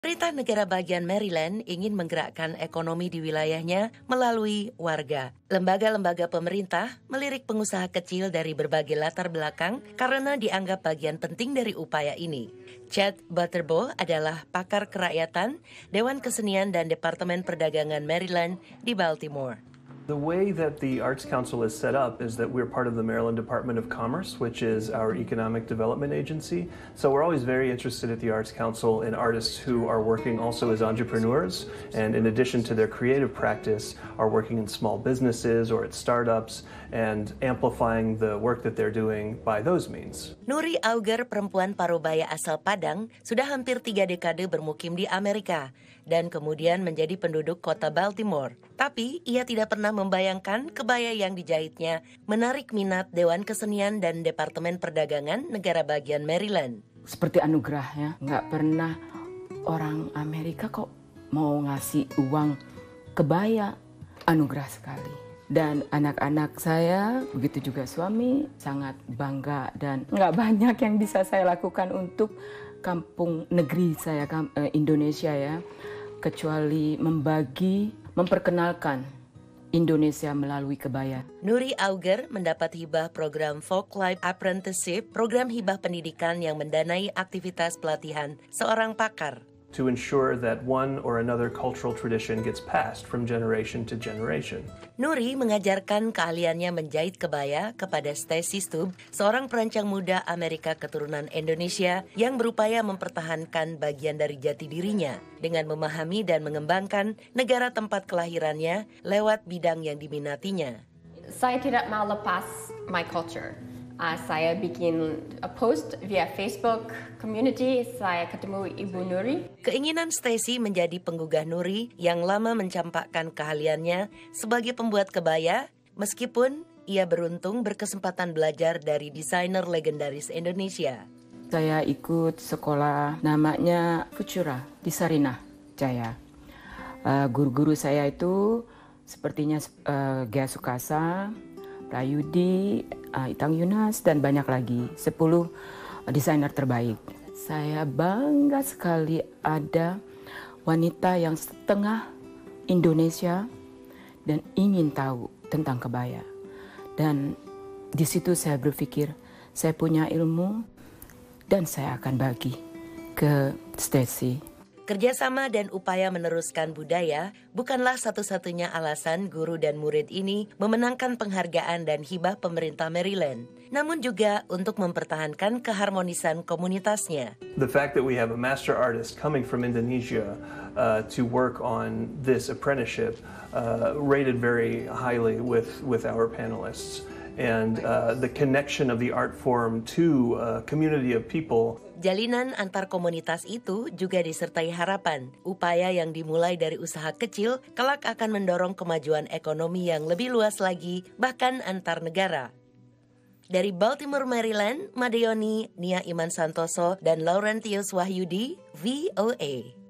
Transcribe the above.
Pemerintah negara bagian Maryland ingin menggerakkan ekonomi di wilayahnya melalui warga. Lembaga-lembaga pemerintah melirik pengusaha kecil dari berbagai latar belakang karena dianggap bagian penting dari upaya ini. Chad Butterbaugh adalah pakar kerakyatan, Dewan Kesenian dan Departemen Perdagangan Maryland di Baltimore. The way that the Arts Council is set up is that we're part of the Maryland Department of Commerce, which is our economic development agency. So we're always very interested at the Arts Council in artists who are working also as entrepreneurs, and in addition to their creative practice, are working in small businesses or at startups and amplifying the work that they're doing by those means. Nuri Auger, perempuan parubaya asal Padang, sudah hampir 3 dekade bermukim di Amerika dan kemudian menjadi penduduk kota Baltimore. Tapi ia tidak pernah membayangkan kebaya yang dijahitnya menarik minat Dewan Kesenian dan Departemen Perdagangan negara bagian Maryland. Seperti anugerah ya, nggak pernah orang Amerika kok mau ngasih uang kebaya, anugerah sekali. Dan anak-anak saya, begitu juga suami, sangat bangga dan nggak banyak yang bisa saya lakukan untuk kampung negeri saya, Indonesia ya, kecuali memperkenalkan Indonesia melalui kebaya. Nuri Auger mendapat hibah program Folklife Apprenticeship, program hibah pendidikan yang mendanai aktivitas pelatihan seorang pakar. To ensure that one or another cultural tradition gets passed from generation to generation. Nuri mengajarkan keahliannya menjahit kebaya kepada Stacy Stubb, seorang perancang muda Amerika keturunan Indonesia yang berupaya mempertahankan bagian dari jati dirinya dengan memahami dan mengembangkan negara tempat kelahirannya lewat bidang yang diminatinya. Saya tidak mau lepas my culture. Saya bikin post via Facebook community, saya ketemu Ibu Nuri. Keinginan Stacy menjadi penggugah Nuri yang lama mencampakkan keahliannya sebagai pembuat kebaya, meskipun ia beruntung berkesempatan belajar dari desainer legendaris Indonesia. Saya ikut sekolah namanya Futura di Sarinah Jaya. Guru-guru saya itu sepertinya Gia Sukasa, Prayudi, Itang Yunas, dan banyak lagi, 10 desainer terbaik. Saya bangga sekali ada wanita yang setengah Indonesia dan ingin tahu tentang kebaya. Dan di situ saya berpikir, saya punya ilmu dan saya akan bagi ke Stacy. Kerjasama dan upaya meneruskan budaya bukanlah satu-satunya alasan guru dan murid ini memenangkan penghargaan dan hibah pemerintah Maryland, namun juga untuk mempertahankan keharmonisan komunitasnya. The fact that we have a master artist coming from Indonesia to work on this apprenticeship rated very highly with our panelists. And the connection of the art form to a community of people. Jalinan antar komunitas itu juga disertai harapan. Upaya yang dimulai dari usaha kecil kelak akan mendorong kemajuan ekonomi yang lebih luas lagi, bahkan antar negara. Dari Baltimore, Maryland, Madeoni, Nia Iman Santoso, dan Laurentius Wahyudi, VOA.